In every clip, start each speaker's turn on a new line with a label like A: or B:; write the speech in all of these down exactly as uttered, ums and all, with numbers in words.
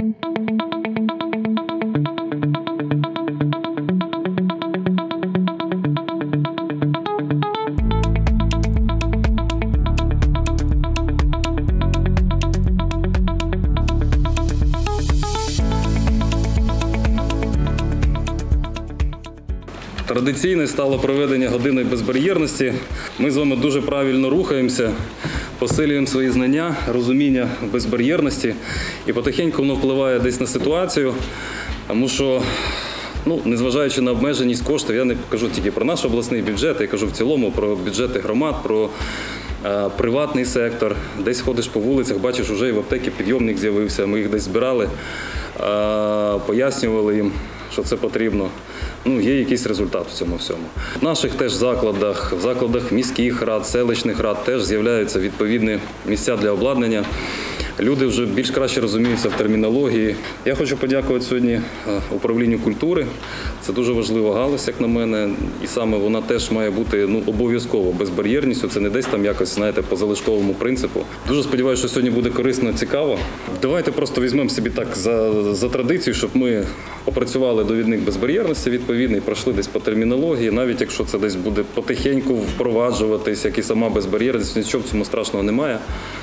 A: Традиційне стало проведення години безбар'єрності. Ми з вами дуже правильно рухаємося, посилюємо свої знання, розуміння безбар'єрності і потихеньку воно впливає десь на ситуацію, тому що, ну, незважаючи на обмеженість коштів, я не кажу тільки про наш обласний бюджет, я кажу в цілому про бюджети громад, про е, приватний сектор. Десь ходиш по вулицях, бачиш, вже і в аптеці підйомник з'явився, ми їх десь збирали, е, пояснювали їм, що це потрібно. Ну, є якийсь результат в цьому всьому. В наших теж закладах, в закладах міських рад, селищних рад теж з'являються відповідні місця для обладнання. Люди вже більш краще розуміються в термінології. Я хочу подякувати сьогодні управлінню культури. Це дуже важлива галузь, як на мене. І саме вона теж має бути, ну, обов'язково безбар'єрністю. Це не десь там якось, знаєте, по залишковому принципу. Дуже сподіваюся, що сьогодні буде корисно, цікаво. Давайте просто візьмемо собі так за, за традицію, щоб ми опрацювали довідник безбар'єрності відповідний, пройшли десь по термінології, навіть якщо це десь буде потихеньку впроваджуватись, як і сама безбар'єрність, нічого в цьому страшного немає.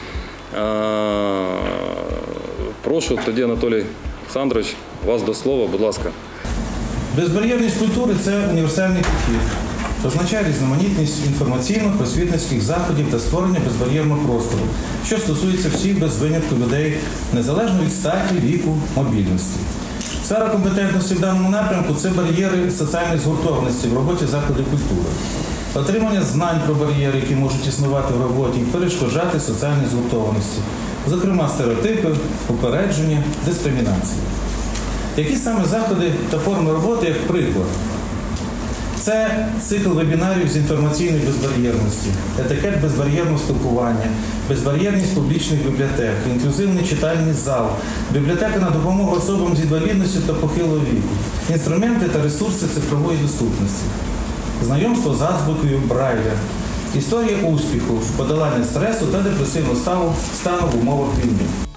A: Прошу, тоді, Анатолій Олександрович, вас до слова, будь ласка.
B: Безбар'єрність культури – це універсальний підхід, що означає різноманітність інформаційно-просвітницьких заходів та створення безбар'єрного простору, що стосується всіх без винятку людей, незалежно від статі, віку, мобільності. Сфера компетентності в даному напрямку – це бар'єри соціальної згуртованості в роботі закладів культури. Отримання знань про бар'єри, які можуть існувати в роботі, і перешкоджати соціальній згуртованості, зокрема стереотипи, упередження, дискримінації. Які саме заходи та форми роботи, як приклад? Це цикл вебінарів з інформаційної безбар'єрності, етикет безбар'єрного спілкування, безбар'єрність публічних бібліотек, інклюзивний читальний зал, бібліотека на допомогу особам з інвалідністю та похилого віку, інструменти та ресурси цифрової доступності, знайомство з азбукою Брайля, історія успіху, подолання стресу та депресивного стану в умовах війни.